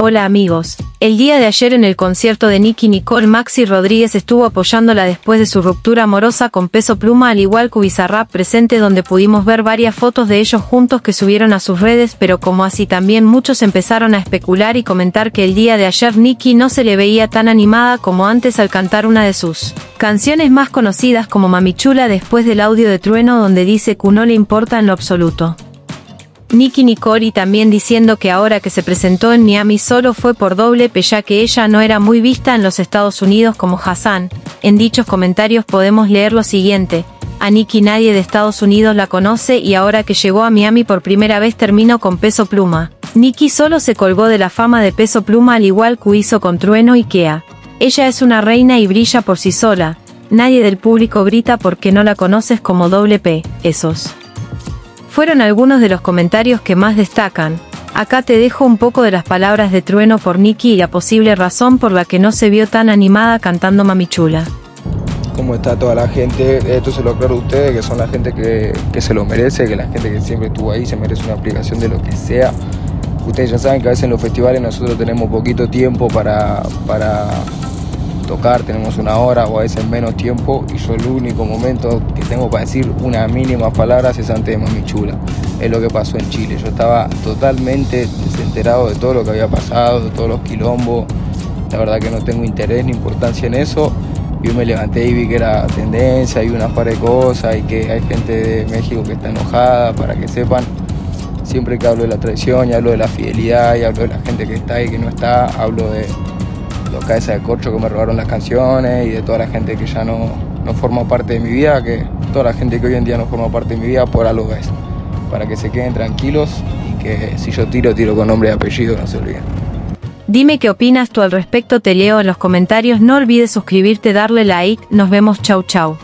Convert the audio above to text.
Hola amigos, el día de ayer en el concierto de Nicki Nicole, Maxi Rodríguez estuvo apoyándola después de su ruptura amorosa con Peso Pluma, al igual que Bizarrap presente, donde pudimos ver varias fotos de ellos juntos que subieron a sus redes, pero como así también muchos empezaron a especular y comentar que el día de ayer Nicki no se le veía tan animada como antes al cantar una de sus canciones más conocidas como Mami Chula, después del audio de Trueno donde dice que no le importa en lo absoluto. Nicki Nicole también diciendo que ahora que se presentó en Miami solo fue por doble P, ya que ella no era muy vista en los Estados Unidos como Hassan. En dichos comentarios podemos leer lo siguiente: a Nicki nadie de Estados Unidos la conoce y ahora que llegó a Miami por primera vez terminó con Peso Pluma. Nicki solo se colgó de la fama de Peso Pluma al igual que hizo con Trueno y Kea. Ella es una reina y brilla por sí sola. Nadie del público grita porque no la conoces como doble P. Esos fueron algunos de los comentarios que más destacan. Acá te dejo un poco de las palabras de Trueno por Nicki y la posible razón por la que no se vio tan animada cantando Mami Chula. ¿Cómo está toda la gente? Esto se lo aclaro a ustedes, que son la gente que se lo merece, que la gente que siempre estuvo ahí se merece una aplicación de lo que sea. Ustedes ya saben que a veces en los festivales nosotros tenemos poquito tiempo para tocar, tenemos una hora o a veces menos tiempo, y yo el único momento que tengo para decir unas mínimas palabras es antes de Mami Chula. Es lo que pasó en Chile. Yo estaba totalmente desenterado de todo lo que había pasado, de todos los quilombos. La verdad que no tengo interés ni importancia en eso. Yo me levanté y vi que era tendencia y unas par de cosas y que hay gente de México que está enojada. Para que sepan, siempre que hablo de la traición y hablo de la fidelidad y hablo de la gente que está y que no está, hablo de los cabezas de corcho que me robaron las canciones y de toda la gente que ya no forma parte de mi vida, que toda la gente que hoy en día no forma parte de mi vida por algo es. Para que se queden tranquilos y que si yo tiro con nombre y apellido, no se olviden. Dime qué opinas tú al respecto, te leo en los comentarios, no olvides suscribirte, darle like, nos vemos, chau chau.